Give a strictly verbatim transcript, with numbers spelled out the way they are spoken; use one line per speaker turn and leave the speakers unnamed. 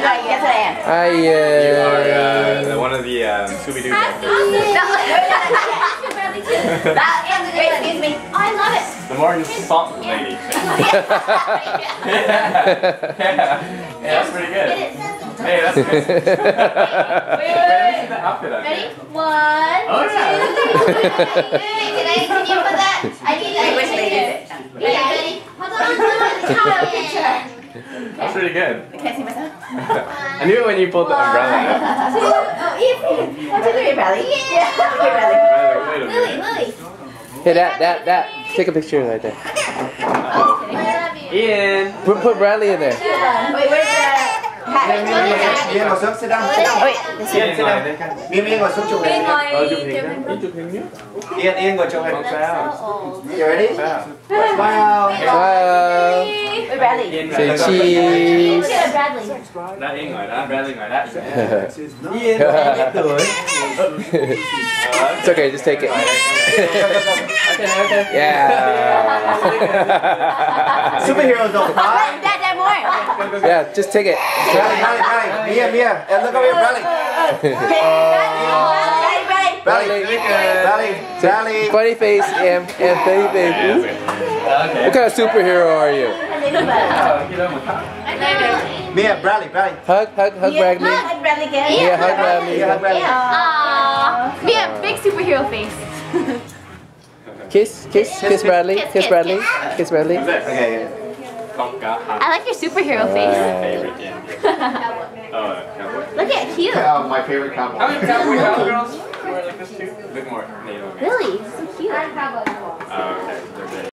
Guess what I am?
I
You are
uh,
uh, one of the um, Scooby-Doo characters.
Wait, excuse me.
I love it.
The Morgan Salt lady. Yeah, that's pretty good. Hey, that's good.
Wait, wait,
Let me see the outfit on
Ready?
here.
One,
Oh, yeah.
two, three. Wait, can I, can you put that? I need
I wish
to
they
take
did
it.
it.
Ready? Ready? Hold on, hold on. Child picture.
That's pretty good.
I can't see myself.
I knew it when you pulled the umbrella out.
Two, oh, easy. One, two, three, Bradley. Yeah. Okay, Bradley.
Wait a
Lily,
minute.
Lily.
hey, that that that. Take a picture right there.
I love you.
Ian.
Put put Bradley in there.
Wait, where's the hat?
Miên ngồi xuống, sit down, sit down.
Wait, this
Ian
is
ngồi đây coi.
Miên Miên ngồi xuống chụp hình.
Ờ, chụp hình đó. Ian chụp hình nhé.
Yên Yên ngồi chụp hình.
Không sao.
You ready?
Sao?
Smile.
Smile.
Wait, Bradley.
Ian
Say
ngồi đây.
cheese.
Look at Bradley.
Đó, Ian ngồi đó, Bradley ngồi đó.
Yên biết tuổi.
It's okay, just take it.
Okay, okay.
Yeah.
Superheroes don't cry.
Dad, Dad, more.
Yeah, just take it.
Bradley, Bradley, Bradley. Mia, Mia. And look over here, Bradley.
Bradley, Bradley.
Bradley. Bradley. Bradley.
Funny face, and and funny face. Ooh.
Okay.
What kind of superhero are you?
Ờ, cái đó một thằng.
Mia, Bradley, Bradley.
Hug, hug, hug Bradley.
Hug Bradley again.
Yeah, hug Bradley.
Mia, hug Bradley.
Aww. Be a big superhero face.
Kiss, kiss, kiss Bradley.
Kiss,
Kiss
kiss,
Bradley.
kiss.
Kiss Bradley.
Okay.
Con cá hạt.
I like your superhero face.
Favorite game. Oh, cowboy.
Look at you.
Uh, my favorite cowboy.
How many cowboy cowgirls wear like this too? Look more native.
Really? So cute.
Oh, okay. They're big.